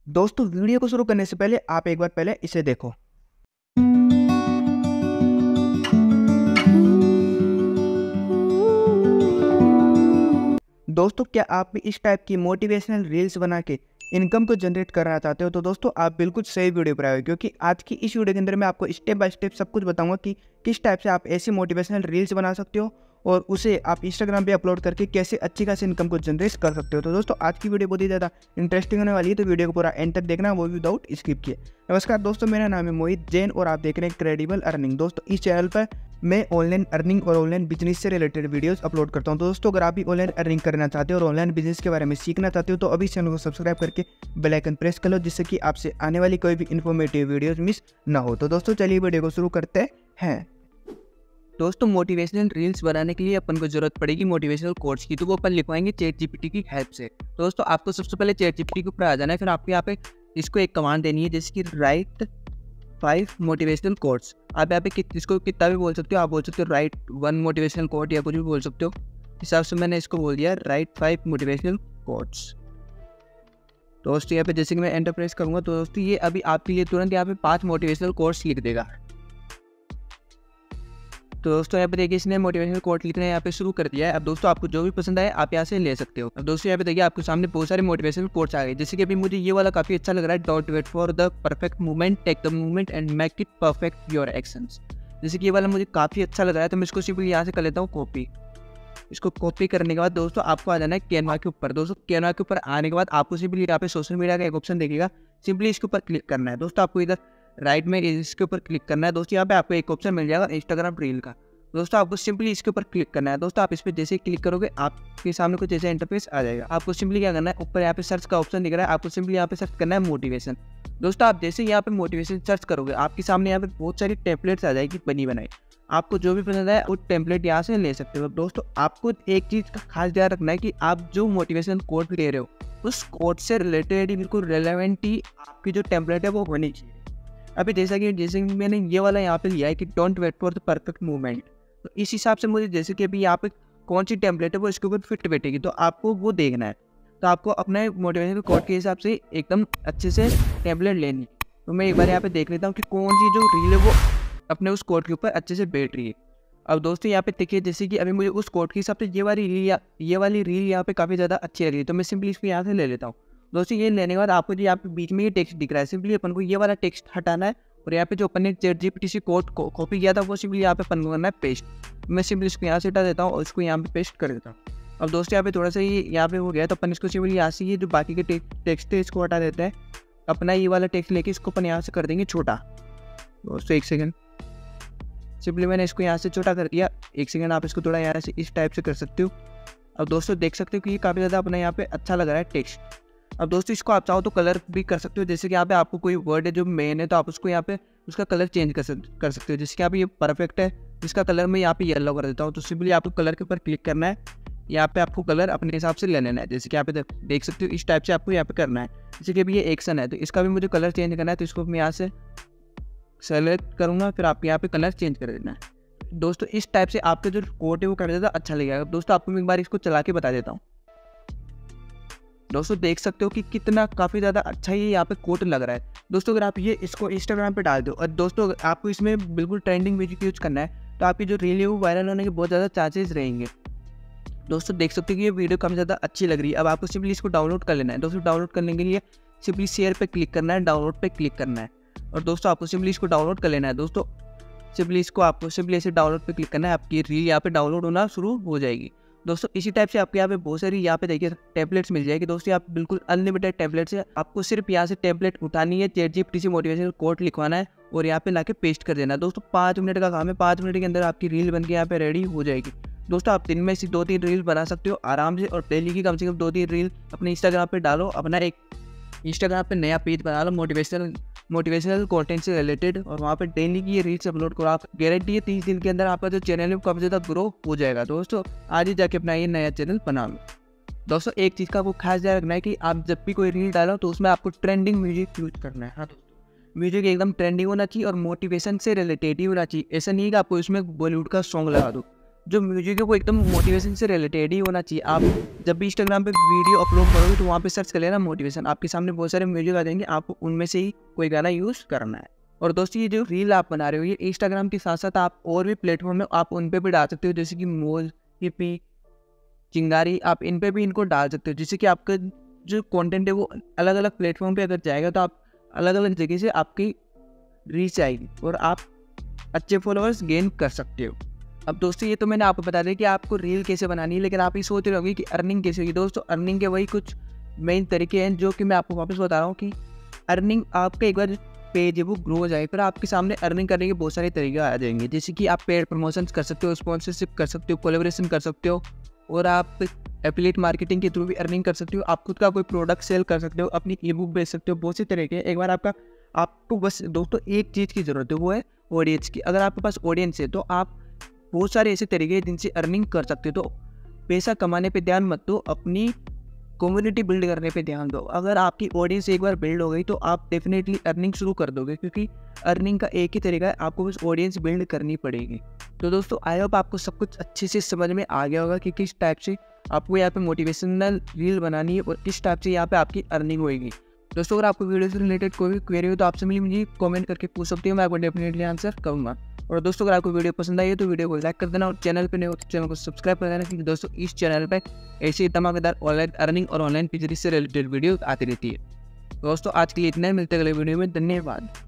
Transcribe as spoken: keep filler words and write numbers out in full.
दोस्तों वीडियो को शुरू करने से पहले आप एक बार पहले इसे देखो। दोस्तों क्या आप भी इस टाइप की मोटिवेशनल रील्स बना के इनकम को जनरेट करना चाहते हो तो दोस्तों आप बिल्कुल सही वीडियो पर आए हो, क्योंकि आज की इस वीडियो के अंदर मैं आपको स्टेप बाय स्टेप सब कुछ बताऊंगा कि किस टाइप से आप ऐसी मोटिवेशनल रील्स बना सकते हो और उसे आप इंस्टाग्राम पे अपलोड करके कैसे अच्छी खासी इनकम को जनरेट कर सकते हो। तो दोस्तों आज की वीडियो बहुत ही ज़्यादा इंटरेस्टिंग होने वाली है, तो वीडियो को पूरा एंड तक देखना, वो भी विदाउट स्किप किए। नमस्कार दोस्तों, मेरा नाम है मोहित जैन और आप देख रहे हैं क्रेडिबल अर्निंग। दोस्तों इस चैनल पर मैं ऑनलाइन अर्निंग और ऑनलाइन बिजनेस से रिलेटेड वीडियोस अपलोड करता हूं। तो दोस्तों अगर आप भी ऑनलाइन अर्निंग करना चाहते हो और ऑनलाइन बिजनेस के बारे में सीखना चाहते हो तो अभी चैनल को सब्सक्राइब करके बेल आइकन प्रेस कर लो, जिससे कि आपसे आने वाली कोई भी इन्फॉर्मेटिव वीडियोस मिस ना हो। तो दोस्तों चलिए वीडियो को शुरू करते हैं। दोस्तों मोटिवेशनल रील्स बनाने के लिए अपन को जरूरत पड़ेगी मोटिवेशनल कोट्स की, तो वो अपन लिखवाएंगे चैट जीपीटी की हेल्प से। तो दोस्तों आपको सबसे पहले चैट जीपीटी के ऊपर आ जाना है, फिर आपको यहाँ पे इसको एक कमांड देनी है जैसे कि राइट फाइव मोटिवेशनल कोट्स। आप यहाँ पे इसको कितना भी बोल सकते हो, आप बोल सकते हो राइट वन मोटिवेशनल कोट या कुछ भी बोल सकते हो। हिसाब से मैंने इसको बोल दिया राइट फाइव मोटिवेशनल कोट्स। दोस्तों यहाँ पे जैसे कि मैं एंटर प्रेस करूँगा तो दोस्तों ये अभी आपके लिए तुरंत यहाँ पे पांच मोटिवेशनल कोट्स लिख देगा। तो दोस्तों यहाँ पे देखिए इसने मोटिवेशनल कोट लिखना है यहाँ पे शुरू कर दिया है। अब दोस्तों आपको जो भी पसंद आए आप यहाँ से ले सकते हो। अब दोस्तों यहाँ पे देखिए आपके सामने बहुत सारे मोटिवेशनल कोट्स आ गए, जैसे कि अभी मुझे ये वाला काफी अच्छा लग रहा है, don't wait for the perfect movement, take the movement and make it perfect your actions. जैसे कि ये वाला मुझे काफी अच्छा लग रहा है, तो मैं इसको सिंपली यहाँ से कर लेता हूँ कॉपी। इसको कॉपी करने के बाद दोस्तों आपको आ जाना है कैनवा के ऊपर। दोस्तों कैनवा के ऊपर आने के बाद आपको सिंपली यहाँ पे सोशल मीडिया का एक ऑप्शन देखेगा, सिंपली इसके ऊपर क्लिक करना है। दोस्तों आपको इधर राइट में इसके ऊपर क्लिक करना है। दोस्तों यहाँ पे आपको एक ऑप्शन मिल जाएगा इंस्टाग्राम रील का। दोस्तों आपको सिंपली इसके ऊपर क्लिक करना है। दोस्तों आप इस पर जैसे ही क्लिक करोगे आपके सामने कुछ ऐसा इंटरफेस आ जाएगा। आपको सिंपली क्या करना है, ऊपर यहाँ पे सर्च का ऑप्शन दिख रहा है, आपको सिंपली यहाँ पे सर्च करना है मोटिवेशन। दोस्तों आप जैसे यहाँ पे मोटिवेशन सर्च करोगे आपके सामने यहाँ पे बहुत सारी टेम्पलेट्स आ जाएगी बनी बनाई। आपको जो भी पसंद है वो टेम्पलेट यहाँ से ले सकते हो। दोस्तों आपको एक चीज़ का खास ध्यान रखना है कि आप जो मोटिवेशन कोड ले रहे हो उस कोड से रिलेटेड ही बिल्कुल रेलेवेंट ही आपकी जो टेम्पलेट है वो होनी चाहिए। अभी जैसा कि जैसे कि मैंने ये वाला यहाँ पे लिया है कि don't wait for the perfect movement, तो इस हिसाब से मुझे जैसे कि अभी यहाँ पे कौन सी टेम्पलेट है वो इसके ऊपर फिट बैठेगी, तो आपको वो देखना है। तो आपको अपने मोटिवेशनल कोड के हिसाब से एकदम अच्छे से टेम्पलेट लेनी। तो मैं एक बार यहाँ पे देख लेता हूँ कि कौन सी जो रील है वो अपने उस कोड के ऊपर अच्छे से बैठ रही है। अब दोस्तों यहाँ पे देखिए जैसे कि अभी मुझे उस कोड के हिसाब से ये वाली रील ये वाली रील यहाँ पे काफ़ी ज़्यादा अच्छी आ रही है, तो मैं सिंपली इसको यहाँ से ले लेता हूँ। दोस्तों ये लेने के बाद आपको जो यहाँ पे बीच में ये टेक्स्ट दिख रहा है, सिंपली अपन को ये वाला टेक्स्ट हटाना है और यहाँ पे जो अपन ने चैट जीपीटी से कोड कॉपी किया था वो सिंपली यहाँ पे अपन को करना है पेस्ट। मैं सिंपली इसको यहाँ से हटा देता हूँ और इसको यहाँ पे पेस्ट कर देता हूँ। अब दोस्तों यहाँ पे थोड़ा सा ये यहाँ पे हो गया, तो अपन इसको सिंपली यहाँ से ये जो बाकी के टेक्स्ट है इसको हटा देते हैं। अपना ये वाला टेक्स्ट लेके इसको अपन यहाँ से कर देंगे छोटा। दोस्तों एक सेकेंड, सिंपली मैंने इसको यहाँ से छोटा कर दिया। एक सेकेंड आप इसको थोड़ा यहाँ से इस टाइप से कर सकते हो। अब दोस्तों देख सकते हो कि ये काफ़ी ज़्यादा अपना यहाँ पे अच्छा लग रहा है टेक्स्ट। अब दोस्तों इसको आप चाहो तो कलर भी कर सकते हो, जैसे कि यहाँ पे आपको कोई वर्ड है जो मेन है तो आप उसको यहाँ पे उसका कलर चेंज कर सक, कर सकते हो। जैसे कि यहाँ पे ये परफेक्ट है, इसका कलर मैं यहाँ पे येलो कर देता हूँ। तो सिंपली आपको कलर के ऊपर क्लिक करना है, यहाँ पे आपको कलर अपने हिसाब से ले लेना है। जैसे कि यहाँ पे देख सकते हो इस टाइप से आपको यहाँ पे करना है। जैसे कि अभी ये एक्शन है तो इसका भी मुझे कलर चेंज करना है, तो इसको मैं यहाँ से सेलेक्ट करूँगा, फिर आप यहाँ पे कलर चेंज कर देना है। दोस्तों इस टाइप से आपका जो कोड है वो कर देता अच्छा लगेगा। दोस्तों आपको मैं एक बार इसको चला के बता देता हूँ। दोस्तों देख सकते हो कि कितना काफ़ी ज़्यादा अच्छा ये यहाँ पे कोड लग रहा है। दोस्तों अगर आप ये इसको इंस्टाग्राम पे डाल दो और दोस्तों आपको इसमें बिल्कुल ट्रेंडिंग म्यूजिक यूज करना है तो आपकी जो रील है वो वायरल होने के बहुत ज़्यादा चांसेस रहेंगे। दोस्तों देख सकते हो कि ये वीडियो काफ़ी ज़्यादा अच्छी लग रही है। अब आपको सिंपली इसको डाउनलोड कर लेना है। दोस्तों डाउनलोड करने के लिए सिंपली शेयर पर क्लिक करना है, डाउनलोड पर क्लिक करना है और दोस्तों आपको सिंपली इसको डाउनलोड कर लेना है। दोस्तों सिंपली इसको आपको सिंपली ऐसे डाउनलोड पे क्लिक करना है, आपकी रील यहाँ पे डाउनलोड होना शुरू हो जाएगी। दोस्तों इसी टाइप से आपके यहाँ पे बहुत सारी यहाँ पे देखिए टेम्पलेट्स मिल जाएगी। दोस्तों आप बिल्कुल अनलिमिटेड टेम्पलेट्स है, आपको सिर्फ यहाँ से टेम्पलेट उठानी है, चैट जीपीटी से मोटिवेशनल कोड लिखवाना है और यहाँ पे लाके पेस्ट कर देना है। दोस्तों पाँच मिनट का काम है, पाँच मिनट के अंदर आपकी रील बन के यहाँ पे रेडी हो जाएगी। दोस्तों आप दिन में से दो तीन रील बना सकते हो आराम से, और डेली की कम से कम दो तीन रील अपने इंस्टाग्राम पे डालो। अपना एक इंस्टाग्राम पे नया पेज बना लो मोटिवेशनल मोटिवेशनल कंटेंट से रिलेटेड, और वहाँ पे डेली की ये रील्स अपलोड करो। आप गारंटी है तीस दिन के अंदर आपका जो चैनल है वो काफ़ी ज़्यादा ग्रो हो जाएगा। दोस्तों आज ही जाके अपना ये नया चैनल बना लो। दोस्तों एक चीज़ का आपको खास ध्यान रखना है कि आप जब भी कोई रील डालो तो उसमें आपको ट्रेंडिंग म्यूजिक यूज करना है। हाँ दोस्तों म्यूजिक एकदम ट्रेंडिंग होना चाहिए और मोटिवेशन से रिलेटेड ही होना चाहिए। ऐसा नहीं कि आपको इसमें बॉलीवुड का सॉन्ग लगा दो। जो म्यूजिक है वो एकदम मोटिवेशन से रिलेटेड ही होना चाहिए। आप जब भी इंस्टाग्राम पे वीडियो अपलोड करोगे तो वहाँ पे सर्च कर लेना मोटिवेशन, आपके सामने बहुत सारे म्यूजिक आ जाएंगे, आपको उनमें से ही कोई गाना यूज़ करना है। और दोस्तों ये जो रील आप बना रहे हो ये इंस्टाग्राम के साथ साथ आप और भी प्लेटफॉर्म है आप उन पर भी डाल सकते हो, जैसे कि मोज, हिपी, चिंगारी, आप इन पे भी इनको डाल सकते हो, जिससे कि आपका जो कंटेंट है वो अलग अलग प्लेटफॉर्म पे अगर जाएगा तो आप अलग अलग जगह से आपकी रीच आएगी और आप अच्छे फॉलोअर्स गेन कर सकते हो। अब दोस्तों ये तो मैंने आपको बता दिया कि आपको रील कैसे बनानी है, लेकिन आप ये सोच रहे होंगे कि अर्निंग कैसे होगी। दोस्तों अर्निंग के वही कुछ मेन तरीके हैं जो कि मैं आपको वापस बता रहा हूँ कि अर्निंग आपका एक बार पेज है वो ग्रो हो जाए, फिर आपके सामने अर्निंग करने के बहुत सारे तरीके आ जाएंगे, जैसे कि आप पेड प्रमोशंस कर सकते हो, स्पॉन्सरशिप कर सकते हो, कोलैबोरेशन कर सकते हो, और आप एफिलिएट मार्केटिंग के थ्रू भी अर्निंग कर सकते हो, आप खुद का कोई प्रोडक्ट सेल कर सकते हो, अपनी ई बुक बेच सकते हो, बहुत से तरीके हैं। एक बार आपका आपको बस दोस्तों एक चीज़ की ज़रूरत है, वो है ऑडियंस की। अगर आपके पास ऑडियंस है तो आप बहुत सारे ऐसे तरीके हैं जिनसे अर्निंग कर सकते हो। तो पैसा कमाने पे ध्यान मत दो, अपनी कम्युनिटी बिल्ड करने पे ध्यान दो। अगर आपकी ऑडियंस एक बार बिल्ड हो गई तो आप डेफिनेटली अर्निंग शुरू कर दोगे, क्योंकि अर्निंग का एक ही तरीका है, आपको बस ऑडियंस बिल्ड करनी पड़ेगी। तो दोस्तों आई होप आपको सब कुछ अच्छे से समझ में आ गया होगा कि किस टाइप से आपको यहाँ पे मोटिवेशनल रील बनानी है और किस टाइप से यहाँ पे आपकी अर्निंग होएगी। दोस्तों अगर आपको वीडियो से रिलेटेड कोई भी क्वेरी हो तो आपसे मिली मुझे कमेंट करके पूछ सकते हो, मैं आपको डेफिनेटली आंसर करूँगा। और दोस्तों अगर आपको वीडियो पसंद आई है तो वीडियो को लाइक कर देना और चैनल पे नए हो तो चैनल को सब्सक्राइब कर देना, क्योंकि दोस्तों इस चैनल पे ऐसी धमाकेदार ऑनलाइन अर्निंग और ऑनलाइन बिजनेस से रिलेटेड वीडियो आती रहती है। दोस्तों आज के लिए इतना ही, मिलते अगले वीडियो में, धन्यवाद।